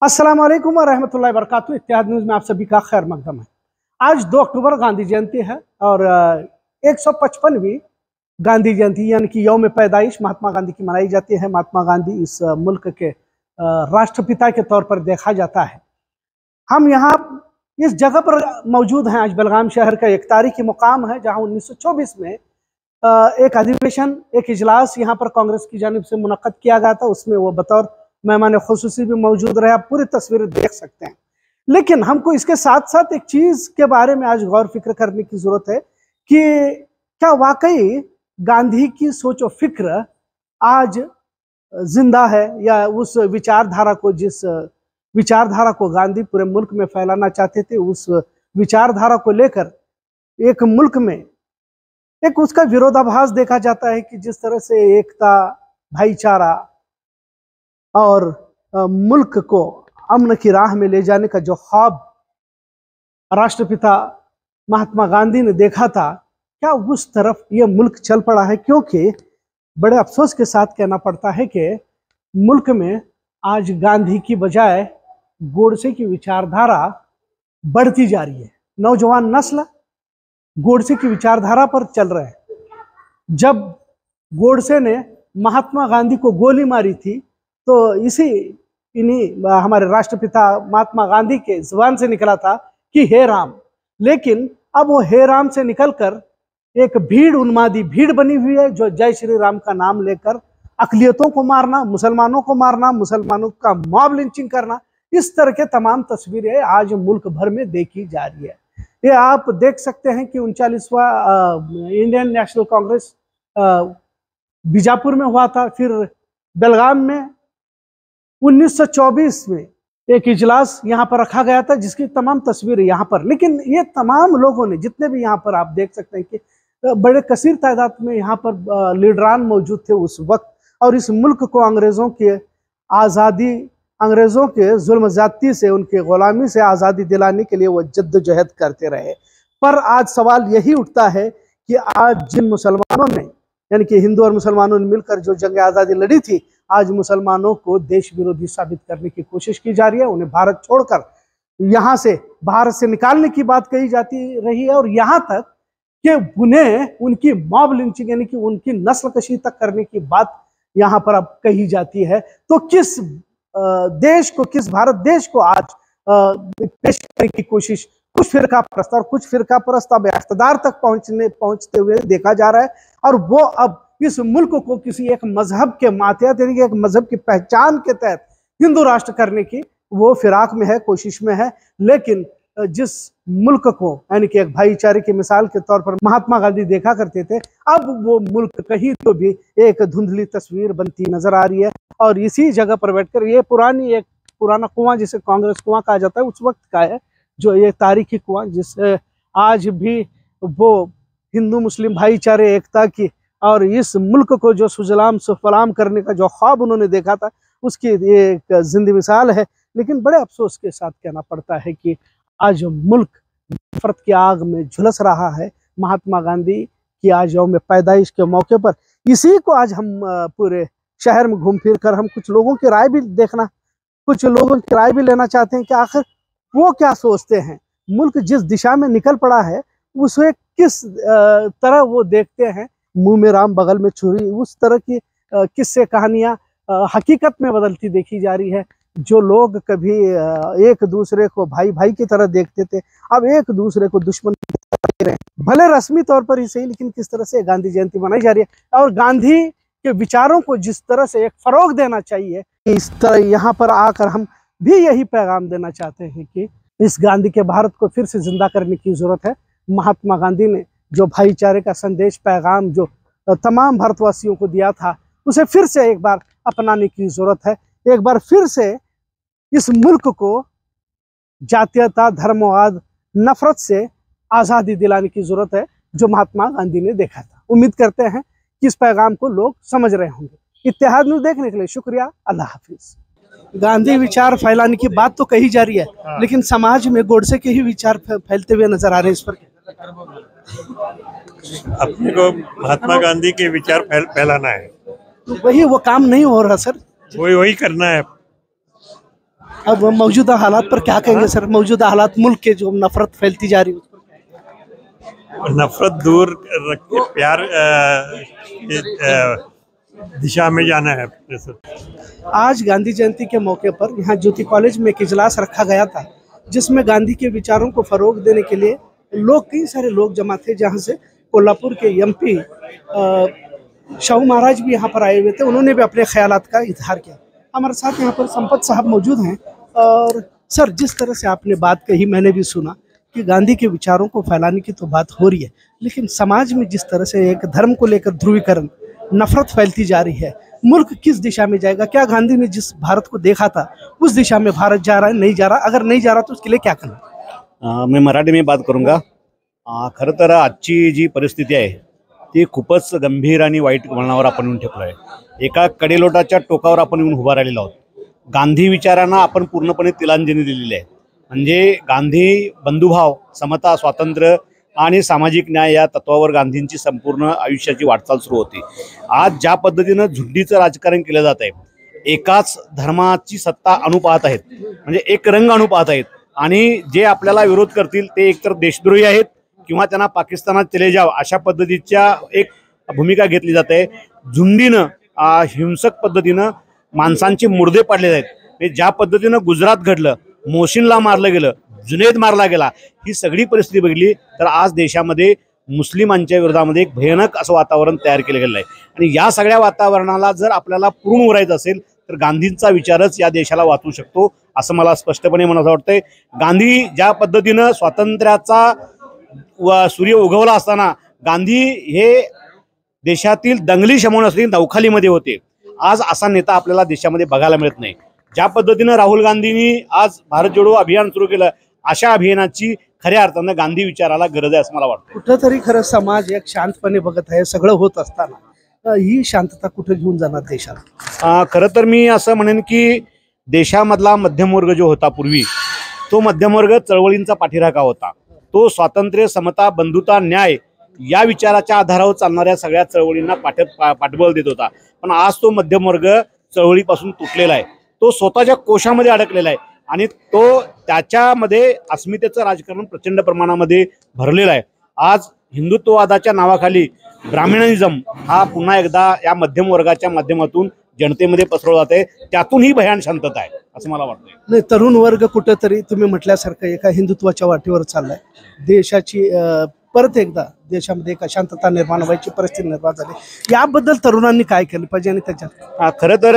अस्सलाम वालेकुम व रहमतुल्लाहि व बरकातुहू। इत्तेहाद न्यूज़ में आप सभी का खैर मकदम है। आज 2 अक्टूबर गांधी जयंती है और 155वीं गांधी जयंती यानी कि यौम पैदाइश महात्मा गांधी की मनाई जाती है। महात्मा गांधी इस मुल्क के राष्ट्रपिता के तौर पर देखा जाता है। हम यहाँ इस जगह पर मौजूद हैं। आज बेलगाम शहर का एक तारीखी मुकाम है जहाँ 1924 में एक अधिवेशन, एक इजलास यहाँ पर कांग्रेस की जानिब से मुनक्कद किया गया था। उसमें वो बतौर मेहमान खुसूसी भी मौजूद रहे। आप पूरी तस्वीरें देख सकते हैं। लेकिन हमको इसके साथ साथ एक चीज के बारे में आज गौर फिक्र करने की जरूरत है कि क्या वाकई गांधी की सोच और फिक्र आज जिंदा है, या उस विचारधारा को, जिस विचारधारा को गांधी पूरे मुल्क में फैलाना चाहते थे, उस विचारधारा को लेकर एक मुल्क में एक उसका विरोधाभास देखा जाता है कि जिस तरह से एकता, भाईचारा और मुल्क को अमन की राह में ले जाने का जो ख्वाब राष्ट्रपिता महात्मा गांधी ने देखा था, क्या उस तरफ ये मुल्क चल पड़ा है? क्योंकि बड़े अफसोस के साथ कहना पड़ता है कि मुल्क में आज गांधी की बजाय गोडसे की विचारधारा बढ़ती जा रही है। नौजवान नस्ल गोडसे की विचारधारा पर चल रहे हैं। जब गोडसे ने महात्मा गांधी को गोली मारी थी तो इन्हीं हमारे राष्ट्रपिता महात्मा गांधी के जुबान से निकला था कि हे राम, लेकिन अब वो हे राम से निकलकर एक भीड़, उन्मादी भीड़ बनी हुई है जो जय श्री राम का नाम लेकर अकलियतों को मारना, मुसलमानों को मारना, मुसलमानों का मॉब लिंचिंग करना, इस तरह के तमाम तस्वीरें आज मुल्क भर में देखी जा रही है। ये आप देख सकते हैं कि 39वां इंडियन नेशनल कांग्रेस बीजापुर में हुआ था, फिर बेलगाम में 1924 में एक इजलास यहाँ पर रखा गया था जिसकी तमाम तस्वीरें यहाँ पर। लेकिन ये तमाम लोगों ने, जितने भी यहाँ पर आप देख सकते हैं कि बड़े कसीर तादाद में यहाँ पर लीडरान मौजूद थे उस वक्त, और इस मुल्क को अंग्रेज़ों के आज़ादी, अंग्रेज़ों के जुल्म ज़्यादती से, उनके ग़ुलामी से आज़ादी दिलाने के लिए वो जद्दोजहद करते रहे। पर आज सवाल यही उठता है कि आज जिन मुसलमानों ने, यानी कि हिंदू और मुसलमानों ने मिलकर जो जंग आज़ादी लड़ी थी, आज मुसलमानों को देश विरोधी साबित करने की कोशिश की जा रही है। उन्हें भारत छोड़कर यहाँ से, भारत से निकालने की बात कही जाती रही है, और यहाँ तक कि उन्हें उनकी मॉब लिंचिंग यानी कि उनकी नस्ल कशी तक करने की बात यहाँ पर अब कही जाती है। तो किस देश को, किस भारत देश को आज पेश करने की कोशिश कुछ फिरका परस्त और कुछ फिरका परस्त अब इख्तिदार तक पहुंचते हुए देखा जा रहा है, और वो अब इस मुल्क को किसी एक मजहब के मातहत, यानी कि एक मजहब की पहचान के तहत हिंदू राष्ट्र करने की वो फिराक में है, कोशिश में है। लेकिन जिस मुल्क को, यानी कि एक भाईचारे की मिसाल के तौर पर महात्मा गांधी देखा करते थे, अब वो मुल्क कहीं तो भी एक धुंधली तस्वीर बनती नजर आ रही है। और इसी जगह पर बैठकर ये पुराना कुआं, जिसे कांग्रेस कुआं कहा जाता है, उस वक्त का है, जो ये तारीखी कुआं, जिससे आज भी वो हिंदू मुस्लिम भाईचारे, एकता की और इस मुल्क को जो सुजलाम सुफलाम करने का जो ख्वाब उन्होंने देखा था, उसकी एक जिंदी मिसाल है। लेकिन बड़े अफसोस के साथ कहना पड़ता है कि आज मुल्क नफरत की आग में झुलस रहा है। महात्मा गांधी की आज यौम पैदाइश के मौके पर इसी को आज हम पूरे शहर में घूम फिर कर हम कुछ लोगों की राय भी देखना, कुछ लोगों की राय भी लेना चाहते हैं कि आखिर वो क्या सोचते हैं। मुल्क जिस दिशा में निकल पड़ा है उसे किस तरह वो देखते हैं। मुंह में राम बगल में छुरी, उस तरह की किस्से कहानियां हकीकत में बदलती देखी जा रही है। जो लोग कभी एक दूसरे को भाई भाई की तरह देखते थे, अब एक दूसरे को दुश्मन की तरह देख रहे हैं। भले रस्मी तौर पर ही सही, लेकिन किस तरह से गांधी जयंती मनाई जा रही है, और गांधी के विचारों को जिस तरह से एक फरोग देना चाहिए, इस तरह यहाँ पर आकर हम भी यही पैगाम देना चाहते हैं कि इस गांधी के भारत को फिर से जिंदा करने की जरूरत है। महात्मा गांधी ने जो भाईचारे का संदेश, पैगाम जो तमाम भारतवासियों को दिया था, उसे फिर से एक बार अपनाने की जरूरत है। एक बार फिर से इस मुल्क को जातीयता, धर्मवाद, नफरत से आज़ादी दिलाने की जरूरत है, जो महात्मा गांधी ने देखा था। उम्मीद करते हैं कि इस पैगाम को लोग समझ रहे होंगे। इत्तेहाद न्यूज़ देखने के लिए शुक्रिया। अल्लाह हाफिज। गांधी विचार फैलाने की बात तो कही जा रही है, लेकिन समाज में गोडसे के ही विचार फैलते हुए नजर आ रहे हैं। इस पर अपने को महात्मा गांधी के विचार फैलाना है, तो वही वो काम नहीं हो रहा सर। वही करना है। अब मौजूदा हालात पर क्या कहेंगे सर? मौजूदा हालात, मुल्क के जो नफरत फैलती जा रही है उस पर? नफरत दूर रख के प्यार की दिशा में जाना है। आज गांधी जयंती के मौके पर यहाँ ज्योति कॉलेज में एक इजलास रखा गया था, जिसमें गांधी के विचारों को फरोग देने के लिए कई सारे लोग जमा थे। जहाँ से कोल्हापुर के एमपी शाहू महाराज भी यहाँ पर आए हुए थे, उन्होंने भी अपने ख्यालात का इजहार किया। हमारे साथ यहाँ पर संपत साहब मौजूद हैं। और सर, जिस तरह से आपने बात कही, मैंने भी सुना कि गांधी के विचारों को फैलाने की तो बात हो रही है, लेकिन समाज में जिस तरह से एक धर्म को लेकर ध्रुवीकरण, नफरत फैलती जा रही है, मुल्क किस दिशा में जाएगा? क्या गांधी ने जिस भारत को देखा था उस दिशा में भारत जा रहा है, नहीं जा रहा? अगर नहीं जा रहा तो उसके लिए क्या करना? मैं मराठी में बात करूंगा। खरं तर आजची जी परिस्थिती आहे ती खूपच गंभीर आणि वाईट वळणावर आपण येऊन ठेपलो आहे। एका कडेलोटाच्या टोकावर आपण येऊन उभा राहिलेलो आहोत। गांधी विचारांना आपण पूर्णपणे तिलांजली दिलेली आहे। म्हणजे गांधी बंधुभाव, समता, स्वातंत्र्य आणि सामाजिक न्याय या तत्वावर गांधींची संपूर्ण आयुष्याची वाटचाल सुरू होती। आज ज्या पद्धतीनं झुंडीचं राजकारण केलं जात आहे, एकाच धर्माची सत्ता अनुपात आहेत, म्हणजे एक रंग अनुपात आहेत, आणि जे आपल्याला विरोध करतील ते एकतर देशद्रोही आहेत किंवा त्यांना पाकिस्तानात चले जाव अशा पद्धतीच्या एक भूमिका घेतली जाते। झुंडीनं हिंसक पद्धतीनं माणसांचे मुर्दे पाडले आहेत। ज्या पद्धतीनं गुजरात घडलं, मोहसिनला मारलं गेलं, जुनैद मारला गेला, ही सगळी परिस्थिती बघितली तर आज देशामध्ये मुस्लिमांच्या विरोधामध्ये एक भयानक असं वातावरण तयार केलं गेलं आहे। आणि या सगळ्या वातावरणाला जर आपल्याला पूर्ण उरायचं असेल तर गांधींचा विचारच या देशाला वाचवू शकतो असं मला स्पष्टपणे म्हणावं वाटतंय। गांधी ज्या पद्धतीनं स्वातंत्र्याचा सूर्य उगवला असताना गांधी हे देशातील दंगली शमवण्यासाठी नौखालीमध्ये होते। आज असा नेता आपल्याला देशामध्ये बघायला मिळत नाही। ज्या पद्धतीनं राहुल गांधींनी आज भारत जोडो अभियान सुरू केलं, अशा अभियानाची खऱ्या अर्थानं गांधी विचाराला गरज आहे असं मला वाटतं। कुठंतरी खरं समाज एक शांतपणे बघत आहे, सगळं होत असताना ही शांतता कुठे घेऊन जाणार देशाला? खरं तर मी असं म्हणेन की देशामधला मध्यमवर्ग जो होता पूर्वी, तो मध्यमवर्ग चळवळींचा पाठीराखा होता। तो स्वातंत्र्य, समता, बंधुता, न्याय या विचाराच्या आधारावर चालणाऱ्या सगळ्या चळवळींना पाठबळ देत होता। पण आज तो मध्यमवर्ग चळवळीपासून तुटलेला आहे, तो स्वतःच्या कोशामध्ये अडकलेला आहे आणि तो त्याच्यामध्ये अस्मितेचं राजकारण प्रचंड प्रमाणामध्ये भरलेलं आहे। आज हिंदुत्ववादाच्या नावाखाली ब्राह्मणिझम हा पुन्हा एकदा या मध्यम वर्गाच्या माध्यमातून जनतेमध्ये पसरवला जाते, त्यातून ही भयान शांतता आहे असं मला वाटतं। नाही, तरुण वर्ग कुठेतरी तुम्ही म्हटल्यासारखं एका हिंदुत्वाच्या वाटेवर चाललाय। देशाची परत एकदा देशामध्ये एक अशांतता निर्माण व्हायची परिस्थिती निर्माण झाली, याबद्दल तरुणांनी काय केलं पाहिजे? आणि त्याच्यात खरं तर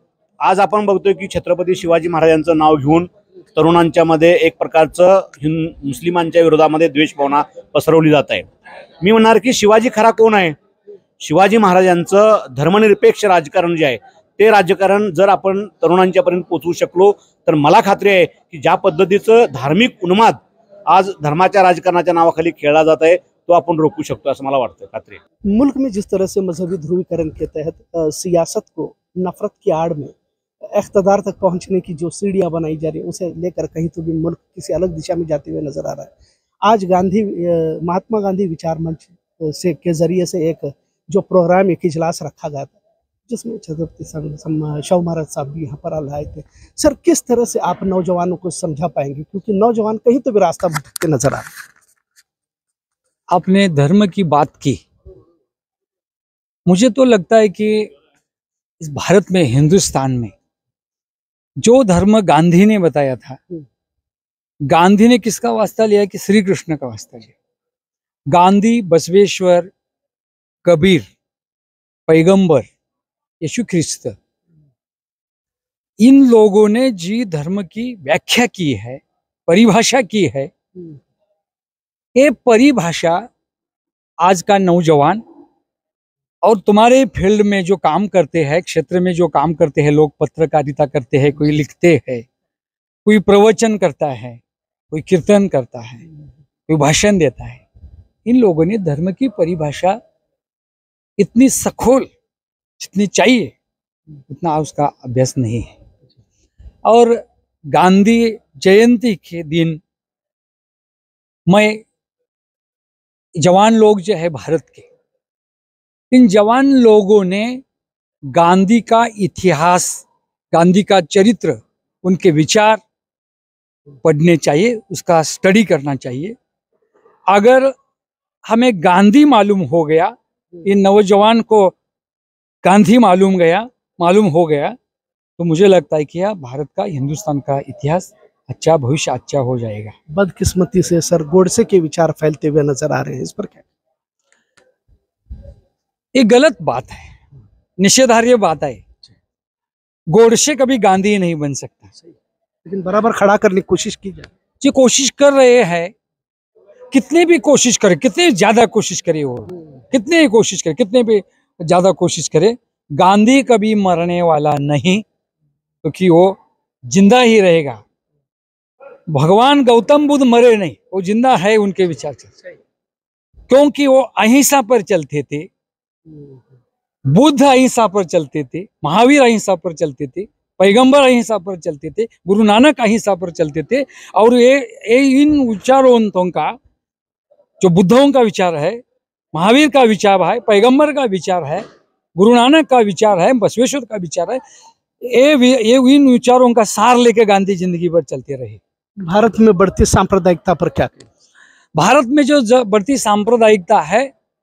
आज आपण बघतोय की छत्रपती शिवाजी महाराजांचं नाव घेऊन तरुणांच्या मध्ये एक प्रकारचं मुस्लिमांच्या विरोधामध्ये द्वेष भावना पसरवली जात आहे। मी म्हणणार की शिवाजी खरा कोण आहे? शिवाजी महाराजांचं धर्मनिरपेक्ष राजकारण जे आहे ते राजकारण जर आपण तरुणांच्यापर्यंत पोहोचवू शकलो तर मला खात्री आहे की ज्या पद्धतीचं धार्मिक उन्माद आज धर्माच्या राजकारणाच्या नावाखाली खेळला जात है तो अपन रोकू शकतो असं मला वाटतं। खात्री मुल्क में जिस तरह से मजहबी ध्रुवीकरण के तहत सियासत को नफरत की आड़ में इख्तदार तक पहुंचने की जो सीढ़ियां बनाई जा रही है, उसे लेकर कहीं तो भी मुल्क किसी अलग दिशा में जाते हुए नजर आ रहा है। आज महात्मा गांधी विचार मंच से के जरिए से एक जो प्रोग्राम, एक इजलास रखा गया था, जिसमें छत्रपति शाहू महाराज साहब भी यहाँ पर आए थे। सर, किस तरह से आप नौजवानों को समझा पाएंगे, क्योंकि नौजवान कहीं तो भी रास्ता भटकते नजर आ रहे हैं? आपने धर्म की बात की, मुझे तो लगता है कि इस भारत में, हिंदुस्तान में जो धर्म गांधी ने बताया था, गांधी ने किसका वास्ता लिया कि श्री कृष्ण का वास्ता लिया। गांधी, बसवेश्वर, कबीर, पैगंबर, यीशु ख्रिस्त, इन लोगों ने जी धर्म की व्याख्या की है, परिभाषा की है, ये परिभाषा आज का नौजवान और तुम्हारे फील्ड में जो काम करते हैं, क्षेत्र में जो काम करते हैं लोग, पत्रकारिता करते हैं, कोई लिखते हैं, कोई प्रवचन करता है, कोई कीर्तन करता है, कोई भाषण देता है, इन लोगों ने धर्म की परिभाषा इतनी सखोल जितनी चाहिए उतना उसका अभ्यास नहीं है। और गांधी जयंती के दिन मैं जवान लोग जो है भारत के, इन जवान लोगों ने गांधी का इतिहास, गांधी का चरित्र उनके विचार पढ़ने चाहिए, उसका स्टडी करना चाहिए। अगर हमें गांधी मालूम हो गया, इन नौजवान को गांधी मालूम हो गया, तो मुझे लगता है कि यह भारत का, हिंदुस्तान का इतिहास अच्छा, भविष्य अच्छा हो जाएगा। बदकिस्मती से सर गोडसे के विचार फैलते हुए नजर आ रहे हैं, इस पर क्या? ये गलत बात है, निषेधार्य बात है। गोडसे कभी गांधी नहीं बन सकता। लेकिन बराबर खड़ा करने की कोशिश की जाए। जो कोशिश कर रहे हैं, कितने भी कोशिश करे, कितने ज्यादा कोशिश करे, वो कितने ही कोशिश करे, कितने भी ज्यादा कोशिश करे, गांधी कभी मरने वाला नहीं, क्योंकि वो जिंदा ही रहेगा। भगवान गौतम बुद्ध मरे नहीं, वो जिंदा है उनके विचार से, क्योंकि वो अहिंसा पर चलते थे। बुद्ध अहिंसा पर चलते थे, महावीर अहिंसा पर चलते थे, पैगंबर अहिंसा पर चलते थे, गुरु नानक अहिंसा पर चलते थे। और ये इन विचारों का, जो बुद्धों का विचार है, महावीर का विचार है, पैगंबर का विचार है, गुरु नानक का विचार है, बसवेश्वर का विचार है, ये इन विचारों का सार लेके गांधी जिंदगी भर चलते रहे। भारत में बढ़ती सांप्रदायिकता पर क्या कहें? भारत में जो बढ़ती सांप्रदायिकता है,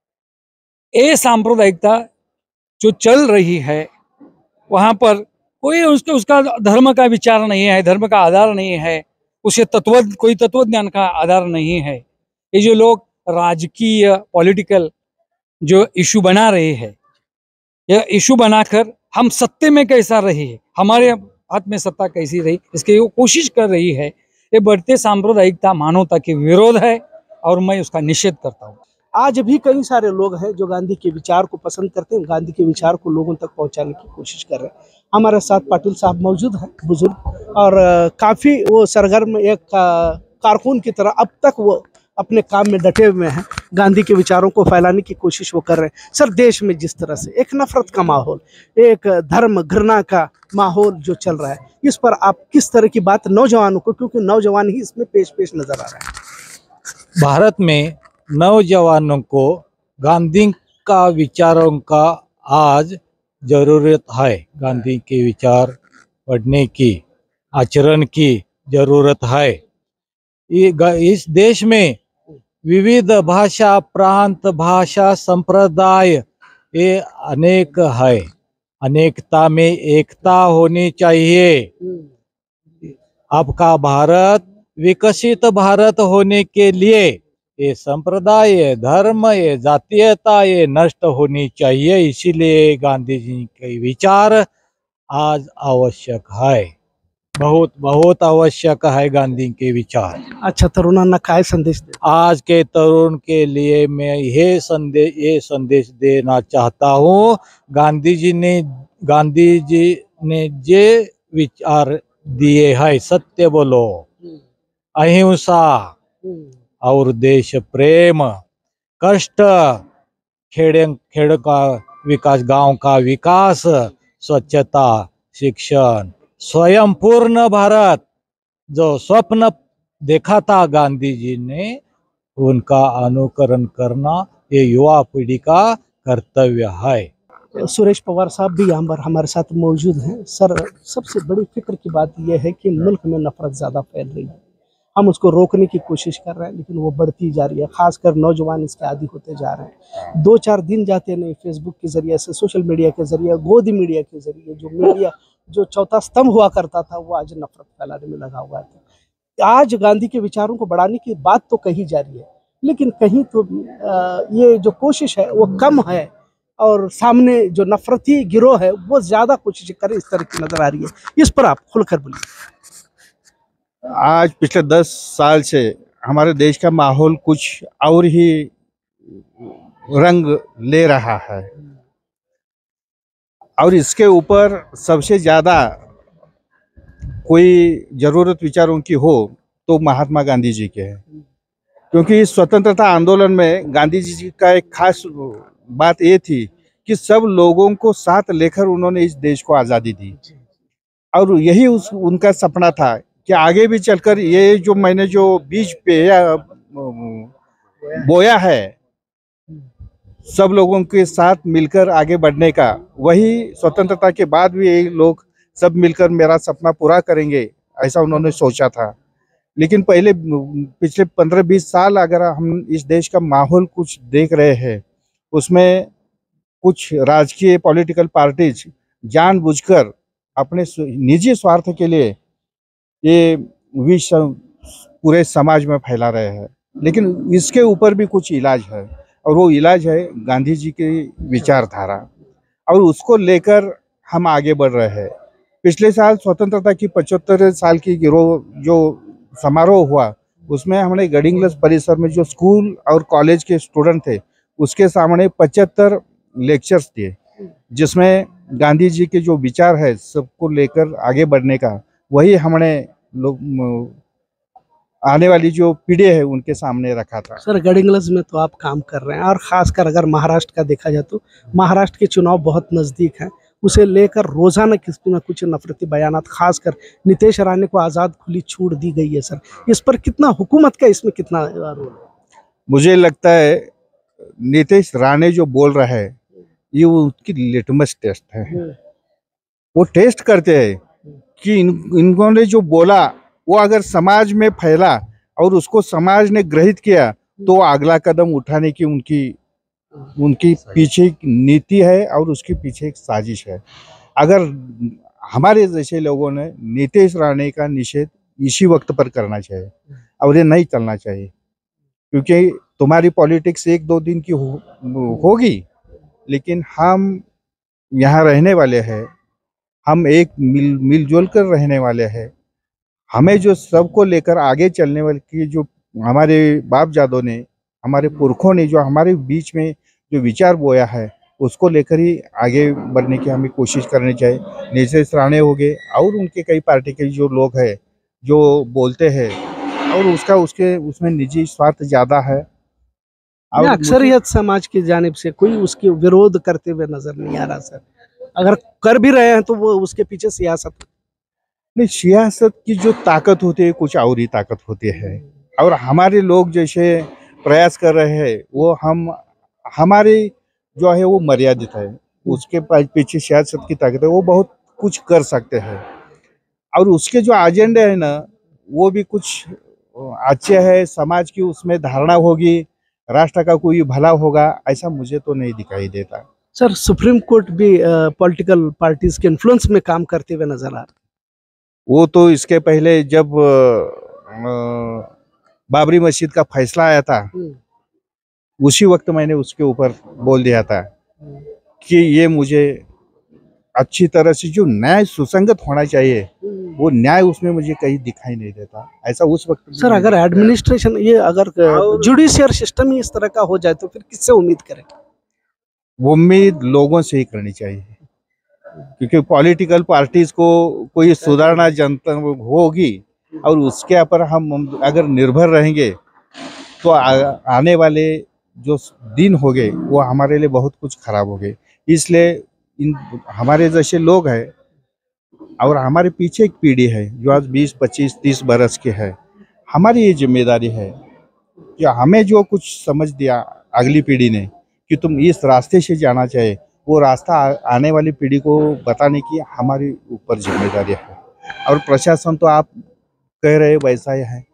ये सांप्रदायिकता जो चल रही है, वहां पर कोई उसका धर्म का विचार नहीं है, धर्म का आधार नहीं है, उसे कोई तत्व ज्ञान का आधार नहीं है। ये जो लोग राजकीय पॉलिटिकल जो इशू बना रहे हैं, यह इशू बनाकर हम सत्ते में कैसा रहे, हमारे हाथ में सत्ता कैसी रही, इसकी वो कोशिश कर रही है। ये बढ़ते सांप्रदायिकता मानवता के विरोध है, और मैं उसका निषेध करता हूँ। आज भी कई सारे लोग हैं जो गांधी के विचार को पसंद करते हैं, गांधी के विचार को लोगों तक पहुंचाने की कोशिश कर रहे हैं। हमारे साथ पाटिल साहब मौजूद हैं, बुजुर्ग, और काफ़ी वो सरगर्म एक कारकुन की तरह अब तक वो अपने काम में डटे हुए हैं, गांधी के विचारों को फैलाने की कोशिश वो कर रहे हैं। सर, देश में जिस तरह से एक नफरत का माहौल, एक धर्म घृणा का माहौल जो चल रहा है, इस पर आप किस तरह की बात नौजवानों को, क्योंकि नौजवान ही इसमें पेश नजर आ रहा है। भारत में नौजवानों को गांधी का विचारों का आज जरूरत है। गांधी के विचार पढ़ने की, आचरण की जरूरत है। इस देश में विविध भाषा, प्रांत, भाषा, संप्रदाय ये अनेक है। अनेकता में एकता होनी चाहिए। आपका भारत विकसित भारत होने के लिए ये संप्रदाय, ये धर्म, ये जातीयता ये नष्ट होनी चाहिए। इसीलिए गांधी जी के विचार आज आवश्यक है, बहुत बहुत आवश्यक है गांधी के विचार। अच्छा, तरुणांना काय संदेश दे? आज के तरुण के लिए मैं ये संदेश देना चाहता हूँ। गांधी जी ने जे विचार दिए है, सत्य बोलो, अहिंसा और देश प्रेम, कष्ट, खेड़ का विकास, गांव का विकास, स्वच्छता, शिक्षण, स्वयं पूर्ण भारत जो स्वप्न देखा था गांधी जी ने, उनका अनुकरण करना ये युवा पीढ़ी का कर्तव्य है। सुरेश पवार साहब भी यहाँ पर हमारे साथ मौजूद हैं। सर, सबसे बड़ी फिक्र की बात यह है कि मुल्क में नफरत ज़्यादा फैल रही है। हम उसको रोकने की कोशिश कर रहे हैं, लेकिन वो बढ़ती जा रही है। खासकर नौजवान इसके आदी होते जा रहे हैं। 2-4 दिन जाते नहीं, फेसबुक के जरिए से, सोशल मीडिया के जरिए, गोदी मीडिया के जरिए, जो मीडिया जो चौथा स्तंभ हुआ करता था, वो आज नफरत फैलाने में लगा हुआ था। आज गांधी के विचारों को बढ़ाने की बात तो कही जा रही है, लेकिन कहीं तो भी ये जो कोशिश है वो कम है, और सामने जो नफरती गिरोह है वो ज्यादा कोशिश करे, इस तरह की नजर आ रही है। इस पर आप खुलकर बोलिए। आज पिछले 10 साल से हमारे देश का माहौल कुछ और ही रंग ले रहा है, और इसके ऊपर सबसे ज़्यादा कोई ज़रूरत विचारों की हो तो महात्मा गांधी जी के हैं। क्योंकि स्वतंत्रता आंदोलन में गांधी जी का एक खास बात ये थी कि सब लोगों को साथ लेकर उन्होंने इस देश को आज़ादी दी, और यही उनका सपना था कि आगे भी चलकर ये जो मैंने जो बीज पे बोया है, सब लोगों के साथ मिलकर आगे बढ़ने का, वही स्वतंत्रता के बाद भी ये लोग सब मिलकर मेरा सपना पूरा करेंगे, ऐसा उन्होंने सोचा था। लेकिन पहले पिछले 15-20 साल अगर हम इस देश का माहौल कुछ देख रहे हैं, उसमें कुछ राजकीय पॉलिटिकल पार्टीज जानबूझकर अपने निजी स्वार्थ के लिए ये विष पूरे समाज में फैला रहे हैं। लेकिन इसके ऊपर भी कुछ इलाज है, और वो इलाज है गांधी जी की विचारधारा, और उसको लेकर हम आगे बढ़ रहे हैं। पिछले साल स्वतंत्रता की 75 साल की जो समारोह हुआ, उसमें हमने गडिंग्लस परिसर में जो स्कूल और कॉलेज के स्टूडेंट थे, उसके सामने 75 लेक्चर्स दिए, जिसमें गांधी जी के जो विचार है सबको लेकर आगे बढ़ने का, वही हमने आने वाली जो पीढ़ी है उनके सामने रखा था। सर, गडिंग्लस में तो आप काम कर रहे हैं, और खासकर अगर महाराष्ट्र का देखा जाए तो महाराष्ट्र के चुनाव बहुत नज़दीक हैं, उसे लेकर रोजाना किसी न कुछ नफरती बयानात, खासकर नीतीश राणे को आज़ाद खुली छूट दी गई है। सर, इस पर कितना हुकूमत का इसमें कितना रोल है? मुझे लगता है नीतीश राणे जो बोल रहा है ये उनकी लिटमस टेस्ट है। वो टेस्ट करते हैं कि इन्होंने जो बोला वो अगर समाज में फैला और उसको समाज ने ग्रहित किया तो अगला कदम उठाने की उनकी पीछे एक नीति है और उसके पीछे एक साजिश है। अगर हमारे जैसे लोगों ने नीतीश राणे का निषेध इसी वक्त पर करना चाहिए और ये नहीं चलना चाहिए, क्योंकि तुम्हारी पॉलिटिक्स 1-2 दिन की होगी, लेकिन हम यहाँ रहने वाले हैं, हम एक मिलजुल कर रहने वाले हैं। हमें जो सबको लेकर आगे चलने वाले की जो हमारे बाप जादों ने, हमारे पुरखों ने जो हमारे बीच में जो विचार बोया है, उसको लेकर ही आगे बढ़ने की हमें कोशिश करनी चाहिए। नीतीश राणे हो गए और उनके कई पार्टी के जो लोग हैं जो बोलते हैं, और उसमें निजी स्वार्थ ज़्यादा है। और अक्सरियत समाज की जानिब से कोई उसकी विरोध करते हुए नजर नहीं आ रहा। सर, अगर कर भी रहे हैं तो वो उसके पीछे सियासत नहीं, सियासत की जो ताकत होती है कुछ और ही ताकत होती है, और हमारे लोग जैसे प्रयास कर रहे हैं वो हमारे जो है वो मर्यादित है, उसके पीछे सियासत की ताकत है, वो बहुत कुछ कर सकते हैं, और उसके जो एजेंडे है ना वो भी कुछ अच्छे है, समाज की उसमें धारणा होगी, राष्ट्र का कोई भला होगा, ऐसा मुझे तो नहीं दिखाई देता। सर, सुप्रीम कोर्ट भी पॉलिटिकल पार्टीज के इन्फ्लुएंस में काम करते हुए नजर आ रहा है। वो तो इसके पहले जब बाबरी मस्जिद का फैसला आया था, उसी वक्त मैंने उसके ऊपर बोल दिया था कि ये मुझे अच्छी तरह से जो न्याय सुसंगत होना चाहिए वो न्याय उसमें मुझे कहीं दिखाई नहीं देता, ऐसा उस वक्त। सर, अगर एडमिनिस्ट्रेशन अगर जुडिशियल सिस्टम ही इस तरह का हो जाए तो फिर किससे उम्मीद करें? वो उम्मीद लोगों से ही करनी चाहिए, क्योंकि पॉलिटिकल पार्टीज को कोई सुधारना जनता होगी, और उसके ऊपर हम अगर निर्भर रहेंगे तो आने वाले जो दिन हो गए वो हमारे लिए बहुत कुछ खराब हो गए। इसलिए हमारे जैसे लोग हैं और हमारे पीछे एक पीढ़ी है जो आज 20, 25, 30 बरस के है, हमारी ये जिम्मेदारी है कि हमें जो कुछ समझ दिया अगली पीढ़ी ने कि तुम इस रास्ते से जाना चाहिए, वो रास्ता आने वाली पीढ़ी को बताने की हमारी ऊपर जिम्मेदारी है। और प्रशासन तो आप कह रहे वैसा ही है,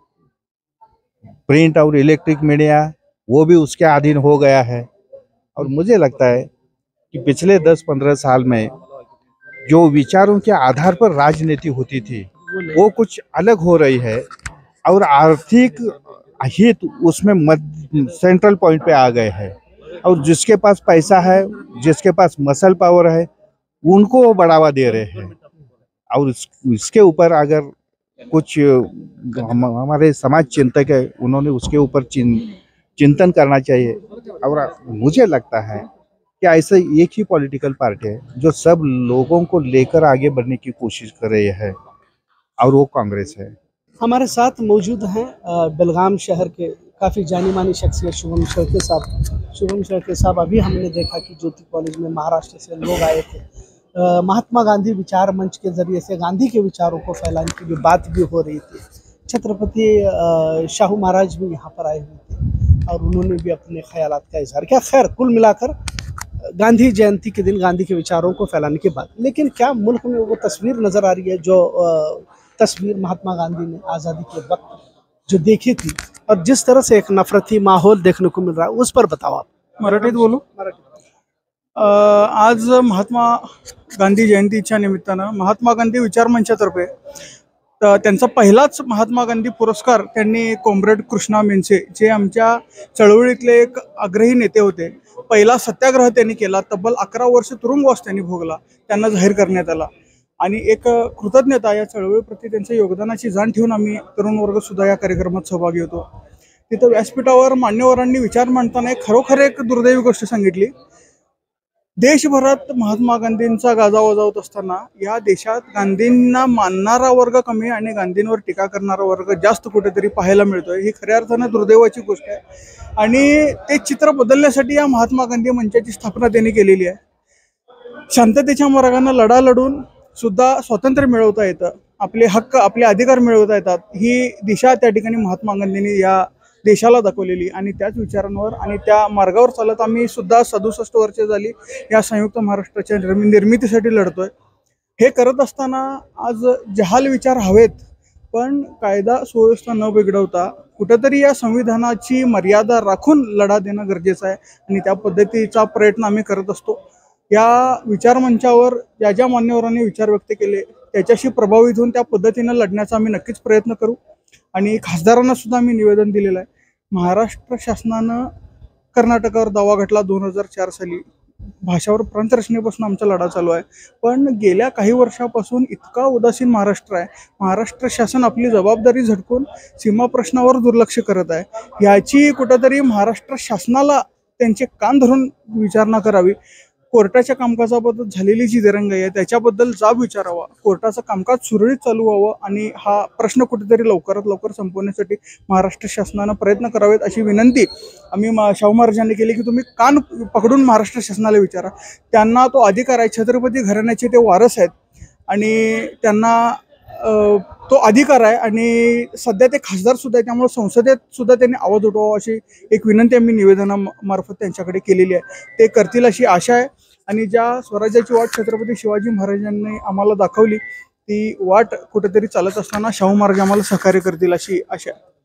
प्रिंट और इलेक्ट्रिक मीडिया वो भी उसके अधीन हो गया है। और मुझे लगता है कि पिछले 10-15 साल में जो विचारों के आधार पर राजनीति होती थी वो कुछ अलग हो रही है, और आर्थिक हित उसमें सेंट्रल पॉइंट पे आ गए हैं, और जिसके पास पैसा है, जिसके पास मसल पावर है, उनको वो बढ़ावा दे रहे हैं। और इसके ऊपर अगर कुछ हमारे समाज चिंतक है, उन्होंने उसके ऊपर चिंतन करना चाहिए। और मुझे लगता है कि ऐसे एक ही पॉलिटिकल पार्टी है जो सब लोगों को लेकर आगे बढ़ने की कोशिश कर रही है, और वो कांग्रेस है। हमारे साथ मौजूद हैं बेलगाम शहर के काफ़ी जानी मानी शख्सियत शुभम शेळके साहब। शुभम शेळके साहब, अभी हमने देखा कि ज्योति कॉलेज में महाराष्ट्र से लोग आए थे, महात्मा गांधी विचार मंच के जरिए से गांधी के विचारों को फैलाने की भी बात भी हो रही थी। छत्रपति शाहू महाराज भी यहाँ पर आए हुए थे और उन्होंने भी अपने ख्यालात का इजहार किया। खैर, कुल मिलाकर गांधी जयंती के दिन गांधी के विचारों को फैलाने की बात, लेकिन क्या मुल्क में वो तस्वीर नजर आ रही है जो तस्वीर महात्मा गांधी ने आज़ादी के वक्त जो देखी थी, और जिस तरह से एक नफरती माहौल देखने को मिल रहा है, उस पर बताओ आप। मराठीत बोलू. आज महात्मा गांधी जयंतीच्या निमित्तानं महात्मा गांधी विचार मंचातर्फे त्यांचा पहिलाच महात्मा गांधी पुरस्कार त्यांनी कॉम्रेड कृष्णा मेनसे, जे आमच्या चळवळीतले एक आग्रही नेते होते, पहिला सत्याग्रह त्यांनी केला, तब्बल 11 वर्ष तुरुंगवास त्यांनी भोगला, त्यांना जाहीर करण्यात आला. आणि एक कृतज्ञता या चळवळीप्रती त्यांच्या योगदानाची जाण ठेवून आम्ही तरुण वर्ग सुद्धा या कार्यक्रमात सहभागी होतो. तिथं व्यासपीठावर मान्यवरांनी विचार मांडताना खरोखर एक दुर्दैवी गोष्ट सांगितली. देशभरात महात्मा गांधींचा गाजा वाजवत असताना या देशात गांधींना मानणारा वर्ग कमी आणि गांधींवर टीका करणारा वर्ग जास्त कुठेतरी पाहायला मिळतोय. ही खऱ्या अर्थानं दुर्दैवाची गोष्ट आहे आणि ते चित्र बदलण्यासाठी या महात्मा गांधी मंचाची स्थापना त्यांनी केलेली आहे. शांततेच्या मार्गाने लढा लढून सुद्धा स्वातंत्र्य मिळवता येतं, आपले हक्क आपले अधिकार मिळवता येतात, ही दिशा त्या ठिकाणी महात्मा गांधींनी या देशाला दाखवलेली आणि त्याच विचारांवर आणि त्या मार्गावर चालत आम्ही सुद्धा 67 वर्षे झाली या संयुक्त महाराष्ट्राच्या निर्मितीसाठी लढतोय. हे करत असताना आज जहाल विचार हवेत, पण कायदा सुव्यवस्था न बिघडवता कुठेतरी या संविधानाची मर्यादा राखून लढा देणं गरजेचं आहे आणि त्या पद्धतीचा प्रयत्न आम्ही करत असतो. या विचार मंचावर ज्या ज्या मान्यवरांनी विचार व्यक्त केले त्याच्याशी प्रभावित होऊन त्या पद्धतीनं लढण्याचा आम्ही नक्कीच प्रयत्न करू. आणि खासदारांना सुद्धा आम्ही निवेदन दिलेलं आहे. महाराष्ट्र शासनानं कर्नाटकावर दावा घातला 2004 साली, भाषावर प्रांतरचनेपासून आमचा लढा चालू आहे, पण गेल्या काही वर्षापासून इतका उदासीन महाराष्ट्र आहे. महाराष्ट्र शासन आपली जबाबदारी झटकून सीमा प्रश्नावर दुर्लक्ष करत आहे. याची कुठेतरी महाराष्ट्र शासनाला त्यांचे कान धरून विचारणा करावी. कोर्टाच्या कामकाजाबद्दल झालेली जी दिरंगाई आहे त्याच्याबद्दल जाब विचारावा, कोर्टाचं कामकाज सुरळीत चालू व्हावं आणि हा प्रश्न कुठेतरी लवकरात लवकर संपवण्यासाठी महाराष्ट्र शासनानं प्रयत्न करावेत अशी विनंती आम्ही शाहू महाराजांनी केली की तुम्ही कान पकडून महाराष्ट्र शासनाला विचारा. त्यांना तो अधिकार आहे, छत्रपती घराण्याचे ते वारस आहेत आणि त्यांना तो अधिकार आहे आणि सध्या ते खासदार सुद्धा आहे, त्यामुळे संसदेत सुद्धा त्यांनी आवाज उठवावा अशी एक विनंती आम्ही निवेदनामार्फत त्यांच्याकडे केलेली आहे. ते करतील अशी आशा आहे आणि ज्या स्वराज्याची वाट छत्रपती शिवाजी महाराजांनी आम्हाला दाखवली ती वाट कुठेतरी चालत असताना शाहू महाराज आम्हाला सहकार्य करतील अशी आशा आहे.